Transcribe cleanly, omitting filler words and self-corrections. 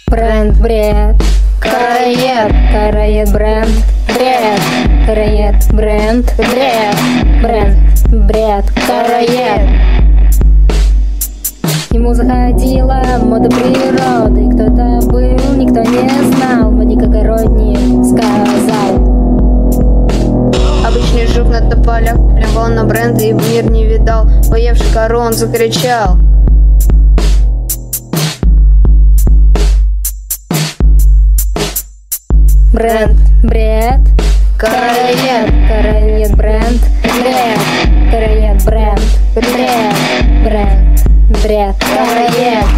Бренд, бред, караед, караед, бренд, бред, караед, бренд, бред, бренд, бред, караед. Ему заходила мода природы, кто-то был, никто не знал, модник огородник сказал. Обычный жук на тополях плевал на бренды и в мир не видал. Поевший кору он закричал: бренд, бред, караед, караед, бренд, бред, караед, бренд, бред, бренд, бред, караед.